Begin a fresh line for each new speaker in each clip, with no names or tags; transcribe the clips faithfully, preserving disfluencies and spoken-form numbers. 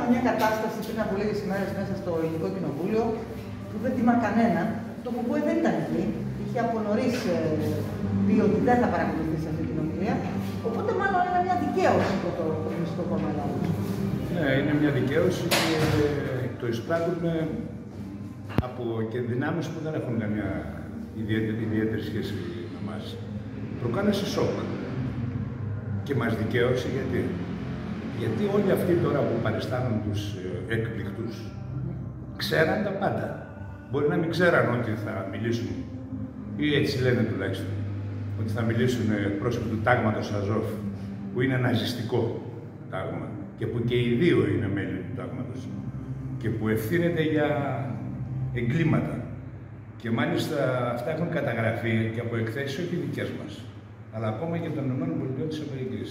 μια κατάσταση πριν από λίγες ημέρες μέσα στο Ελληνικό Κοινοβούλιο που δεν τιμά κανέναν. Το ΚΚΕ δεν ήταν εκεί. Είχε από νωρίς πει ότι δεν θα παρακολουθήσει αυτή την ομιλία. Οπότε, μάλλον είναι μια δικαίωση από το Κομμουνιστικό Κόμμα Ελλάδος.
Ναι, είναι μια δικαίωση και το εισπράττουν από και δυνάμεις που δεν έχουν καμιά ιδιαίτερη, ιδιαίτερη σχέση με εμάς. Προκάλεσε σοκ. Και μας δικαίωσε γιατί. Γιατί όλοι αυτοί τώρα που παριστάνουν τους εκπληκτούς ξέραν τα πάντα. Μπορεί να μην ξέραν ότι θα μιλήσουν, ή έτσι λένε τουλάχιστον, ότι θα μιλήσουν πρόσωποι του τάγματος Αζόφ, που είναι ναζιστικό τάγμα και που και οι δύο είναι μέλη του τάγματος και που ευθύνεται για εγκλήματα. Και μάλιστα αυτά έχουν καταγραφεί και από εκθέσεις όχι δικές μας, αλλά ακόμα και των ΗΠΑ.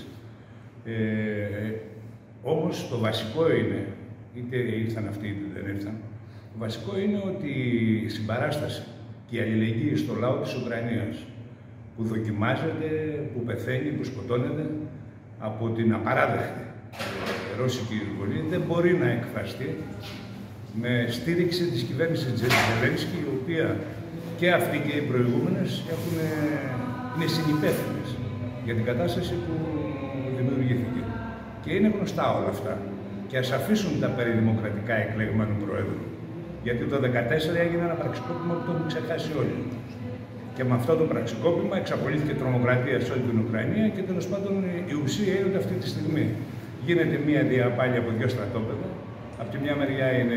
Ε, όμως το βασικό είναι, είτε ήρθαν αυτοί είτε δεν ήρθαν, το βασικό είναι ότι η συμπαράσταση και η αλληλεγγύη στο λαό της Ουκρανίας που δοκιμάζεται, που πεθαίνει, που σκοτώνεται από την απαράδεκτη ρώσικη εισβολή δεν μπορεί να εκφραστεί με στήριξη της κυβέρνησης Ζελένσκι, η οποία και αυτοί και οι προηγούμενες έχουν, είναι συνυπεύθυνες για την κατάσταση που δημιουργήθηκε. Και είναι γνωστά όλα αυτά. Και ας αφήσουν τα περί δημοκρατικά εκλεγμένου Προέδρου. Γιατί το δύο χιλιάδες δεκατέσσερα έγινε ένα πραξικόπημα που το έχουν ξεχάσει όλοι. Και με αυτό το πραξικόπημα εξαπολύθηκε τρομοκρατία σε όλη την Ουκρανία και τέλος πάντων η ουσία είναι ότι αυτή τη στιγμή γίνεται μία διαπάλεια από δύο στρατόπεδα. Από τη μια μεριά είναι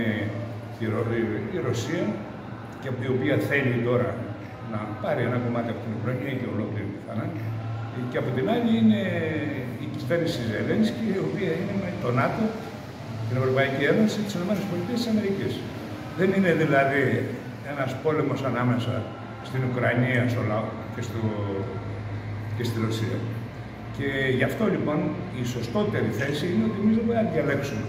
η Ρωσία, και από η οποία θέλει τώρα να πάρει ένα κομμάτι από την Ουκρανία και ολόκληρη πιθανά. Και από την άλλη είναι η κυβέρνηση Ζελένσκι, η οποία είναι με το ΝΑΤΟ, την Ευρωπαϊκή Ένωση, τις ΗΠΑ. Δεν είναι δηλαδή ένας πόλεμος ανάμεσα στην Ουκρανία στο λαό και, στο, και στη Ρωσία. Και γι' αυτό λοιπόν η σωστότερη θέση είναι ότι εμείς δεν μπορούμε να διαλέξουμε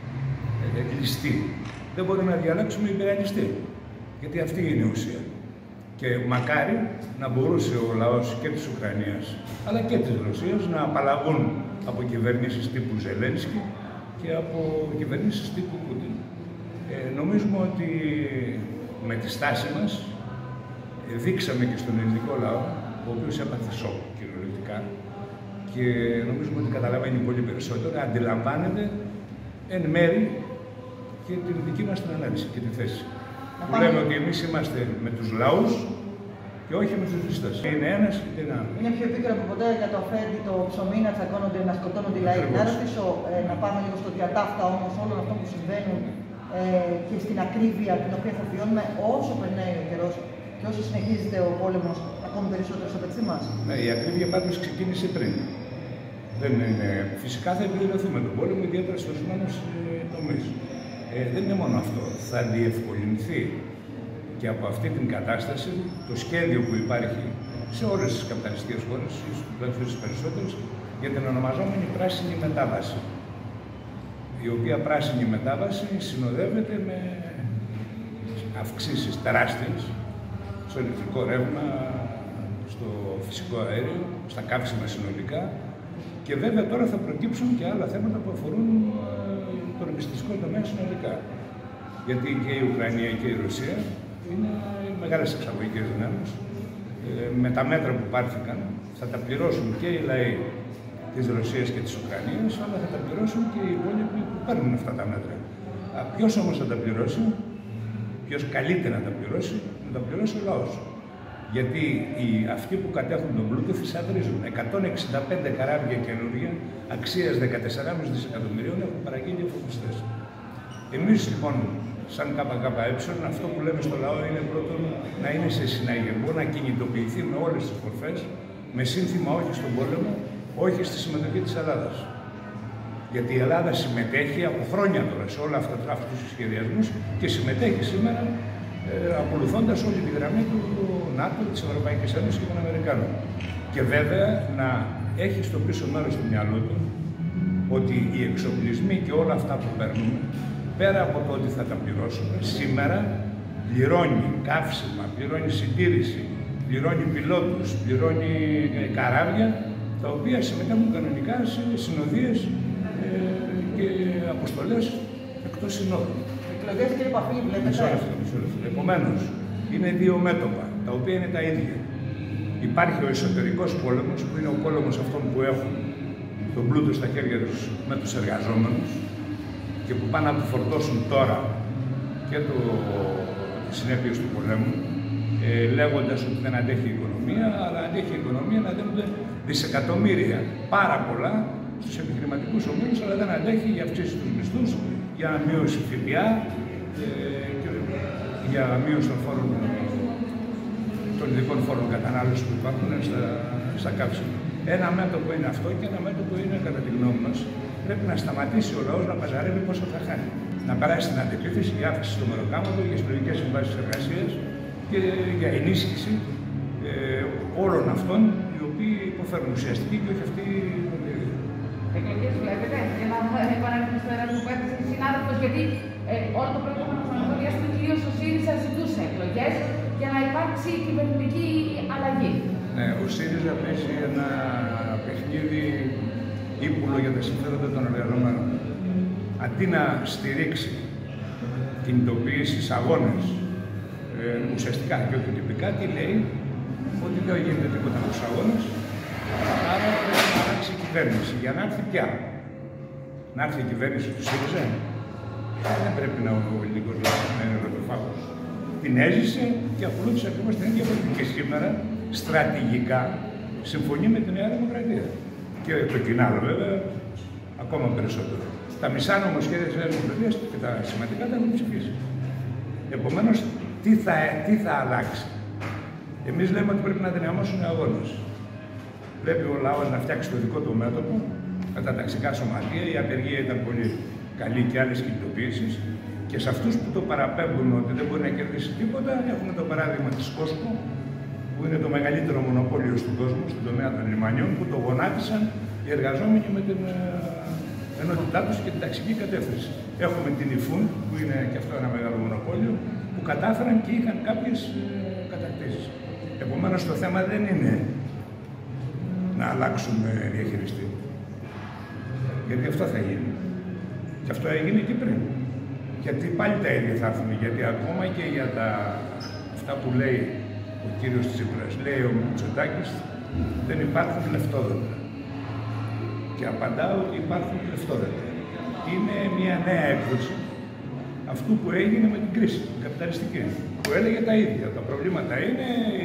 ληστή. Δεν μπορούμε να διαλέξουμε υπεραλιστή. Γιατί αυτή είναι η ουσία. Και μακάρι να μπορούσε ο λαός και της Ουκρανίας αλλά και της Ρωσίας να απαλλαγούν από κυβερνήσεις τύπου Ζελένσκι και από κυβερνήσεις τύπου Πούτιν. Ε, νομίζουμε ότι με τη στάση μας δείξαμε και στον ελληνικό λαό, ο οποίος έπαθε σοκ κυριολεκτικά, και νομίζουμε ότι καταλαβαίνει πολύ περισσότερο, αντιλαμβάνεται εν μέρη και την δική μας την ανάλυση και τη θέση. Που λέμε ότι εμείς είμαστε με τους λαούς και όχι με τους ληστές. Είναι ένας και είναι άλλος.
Είναι πιο επίκαιρο από ποτέ για το αφέντη το ψωμί να τσακώνονται, να σκοτώνονται οι λαοί. Να ρωτήσω, ε, να πάμε λίγο στο διατάφτα όμως όλων αυτών που συμβαίνουν ε, και στην ακρίβεια την οποία θα βιώνουμε όσο περνάει ο καιρός και όσο συνεχίζεται ο πόλεμος ακόμη περισσότερο στο πετσί μας.
Ναι, η ακρίβεια πάντως ξεκίνησε πριν. Δεν είναι... Φυσικά θα επιδεινωθεί με τον πόλεμο, ιδιαίτερα στους ορισμένους τομείς. Ε, δεν είναι μόνο αυτό. Θα διευκολυνθεί και από αυτή την κατάσταση το σχέδιο που υπάρχει σε όλες τις καπιταλιστικές χώρες, τουλάχιστον στις περισσότερες, για την ονομαζόμενη πράσινη μετάβαση. Η οποία πράσινη μετάβαση συνοδεύεται με αυξήσεις τεράστιες στο ηλεκτρικό ρεύμα, στο φυσικό αέριο, στα καύσιμα συνολικά, και βέβαια τώρα θα προκύψουν και άλλα θέματα που αφορούν τον επιστημιστικό τομέα συνολικά. Γιατί και η Ουκρανία και η Ρωσία είναι μεγάλες εξαγωγικές δυνάμεις. Ε, με τα μέτρα που πάρθηκαν θα τα πληρώσουν και οι λαοί της Ρωσίας και της Ουκρανίας, αλλά θα τα πληρώσουν και οι υπόλοιποι που παίρνουν αυτά τα μέτρα. Ποιος όμως θα τα πληρώσει, ποιος καλύτερα να τα πληρώσει, να τα πληρώσει ο λαός. Γιατί οι, αυτοί που κατέχουν τον πλούτο θησαυρίζουν. εκατόν εξήντα πέντε καράβια καινούργια αξίας δεκατέσσερα κόμμα πέντε δισεκατομμυρίων έχουν παραγγείλει οι εφοπλιστές. Εμείς λοιπόν, σαν ΚΚΕ, αυτό που λέμε στο λαό είναι πρώτον να είναι σε συναγερμό, να κινητοποιηθεί με όλες τις μορφές, με σύνθημα όχι στον πόλεμο, όχι στη συμμετοχή της Ελλάδας. Γιατί η Ελλάδα συμμετέχει από χρόνια τώρα σε όλα αυτά αυτούς τους σχεδιασμούς και συμμετέχει σήμερα ε, ακολουθώντας όλη τη γραμμή του ΝΑΤΟ, της Ευρωπαϊκής Ένωσης και των Αμερικάνων. Και βέβαια να έχει στο πίσω μέρος του μυαλού του ότι οι εξοπλισμοί και όλα αυτά που παίρνουμε, πέρα από το ότι θα τα πληρώσουμε, σήμερα πληρώνει καύσιμα, πληρώνει συντήρηση, πληρώνει πιλότους, πληρώνει καράβια, τα οποία συμμετέχουν κανονικά σε συνοδείες ε, και αποστολές εκτός συνόδου.
Εκλογές, κύριε Παφίλη, βλέπετε.
Επομένως, είναι δύο μέτωπα, τα οποία είναι τα ίδια. Υπάρχει ο εσωτερικός πόλεμος, που είναι ο πόλεμος αυτών που έχουν τον πλούτο στα χέρια τους με τους εργαζόμενους και που πάνε να του φορτώσουν τώρα και το, τις συνέπειες του πολέμου, ε, λέγοντας ότι δεν αντέχει η οικονομία, αλλά αντέχει η οικονομία να δίνονται δισεκατομμύρια, πάρα πολλά, στους επιχειρηματικούς ομίλους, αλλά δεν αντέχει για αυξήσεις τους μισθούς, για μείωση ΦΠΑ, ε, και για μείωση των φόρων, των ειδικών φόρων κατανάλωσης που υπάρχουν στα, στα καύσιμα. Ένα μέτωπο είναι αυτό και ένα μέτωπο είναι, κατά τη γνώμη μας, πρέπει να σταματήσει ο λαός να παζαρεύει πόσο θα χάνει. Να περάσει στην αντεπίθεση για αύξηση του μεροκάματο, για συλλογικές συμβάσεις εργασίας και για ενίσχυση ε, όλων αυτών οι οποίοι υποφέρουν ουσιαστική και όχι αυτοί.
Εκλογές βλέπετε, για να επανέλθουμε στο ερώτημα που έθεσε η συνάδελφος, γιατί ε, όλο το προηγούμενο χρονικό διάστημα κυρίως ο ΣΥΡΙΖΑ ζητούσε εκλογές για να υπάρξει κυβερνητική αλλαγή.
Ναι, ο ΣΥΡΙΖΑ παίζει ένα παιχνίδι ύπουλο για τα συμφέροντα των εργαζομένων. Αντί να στηρίξει κινητοποίησεις, αγώνες, ε, ουσιαστικά και όχι τυπικά, τι λέει, ότι δεν γίνεται τίποτα με τους αγώνες, άρα πρέπει να αλλάξει η κυβέρνηση. Για να έρθει πια, να έρθει η κυβέρνηση του ΣΥΡΙΖΑ, δεν πρέπει να ο ελληνικός λαός να είναι ρωτοφάγος. Την έζησε και ακολούθησε ακριβώς την ίδια πολιτική. Και σήμερα, στρατηγικά, συμφωνεί με τη Νέα Δημοκρατία. Και το κοινάλο, βέβαια, ακόμα περισσότερο. Τα μισά νομοσχέδια της Νέας Δημοκρατίας και τα σημαντικά τα έχουν ψηφίσει. Επομένως, τι θα, τι θα αλλάξει. Εμείς λέμε ότι πρέπει να δυναμώσουν οι αγώνες. Πρέπει ο λαός να φτιάξει το δικό του μέτωπο με τα ταξικά σωματεία. Η απεργία ήταν πολύ καλή και άλλες κινητοποιήσεις. Και σε αυτούς που το παραπέμπουν ότι δεν μπορεί να κερδίσει τίποτα, έχουμε το παράδειγμα της Κόσκο, που είναι το μεγαλύτερο μονοπόλιο στον κόσμο, στον τομέα των λιμανιών, που το γονάτισαν οι εργαζόμενοι με την ενότητά τους και την ταξική κατεύθυνση. Έχουμε την Ιφούν, που είναι και αυτό ένα μεγάλο μονοπόλιο, που κατάφεραν και είχαν κάποιες κατακτήσεις. Επομένως, το θέμα δεν είναι να αλλάξουμε διαχειριστή. Γιατί αυτό θα γίνει. Και αυτό έγινε και πριν. Γιατί πάλι τα ίδια θα έρθουν. Γιατί ακόμα και για τα αυτά που λέει ο κύριος Τσίπρας, λέει ο Μητσοτάκης, δεν υπάρχουν λεφτόδεντρα. Και απαντάω ότι υπάρχουν λεφτόδεντρα. Είναι μια νέα έκδοση αυτού που έγινε με την κρίση, την καπιταλιστική, που έλεγε τα ίδια. Τα προβλήματα είναι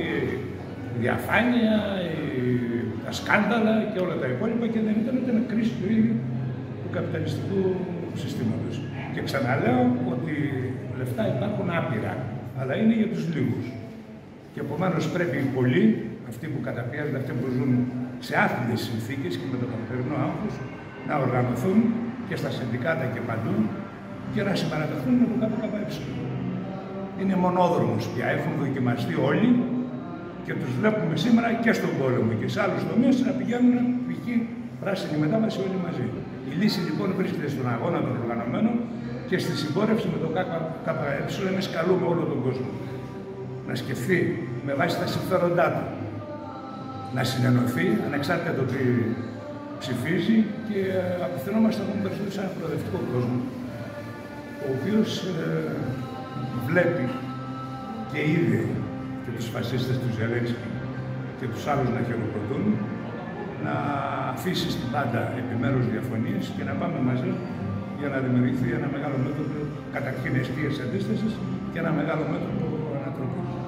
η διαφάνεια, η... τα σκάνδαλα και όλα τα υπόλοιπα και δεν ήταν ούτε κρίση του ίδιου του καπιταλιστικού συστήματος. Και ξαναλέω ότι λεφτά υπάρχουν άπειρα, αλλά είναι για τους λίγους. Και επομένως πρέπει οι πολλοί, αυτοί που καταπιέζονται, αυτοί που ζουν σε άθλιες συνθήκες και με το καθημερινό άγχος, να οργανωθούν και στα συνδικάτα και παντού και να συμπαραταχθούν με το ΚΚΕ. Είναι μονόδρομος πια, έχουν δοκιμαστεί όλοι και τους βλέπουμε σήμερα και στον πόλεμο και σε άλλους τομείς να πηγαίνουν π.χ. πράσινη μετάβαση όλοι μαζί. Η λύση λοιπόν βρίσκεται στον αγώνα των οργανωμένων και στη συμπόρευση με το ΚΚΕ. Εμείς καλούμε όλο τον κόσμο να σκεφτεί με βάση τα συμφέροντά του, να συνενωθεί ανεξάρτητα το τι ψηφίζει και απευθυνόμαστε ακόμα περισσότερο σε ένα προοδευτικό κόσμο, ο οποίος ε, βλέπει και είδε και τους φασίστες του Ζελένσκι και τους άλλους να χειροκροτούν, να αφήσει στην πάντα επιμέρους διαφωνίες και να πάμε μαζί για να δημιουργηθεί ένα μεγάλο μέτωπο καταρχήν αιστείας αντίστασης και ένα μεγάλο μέτωπο ανατροπής.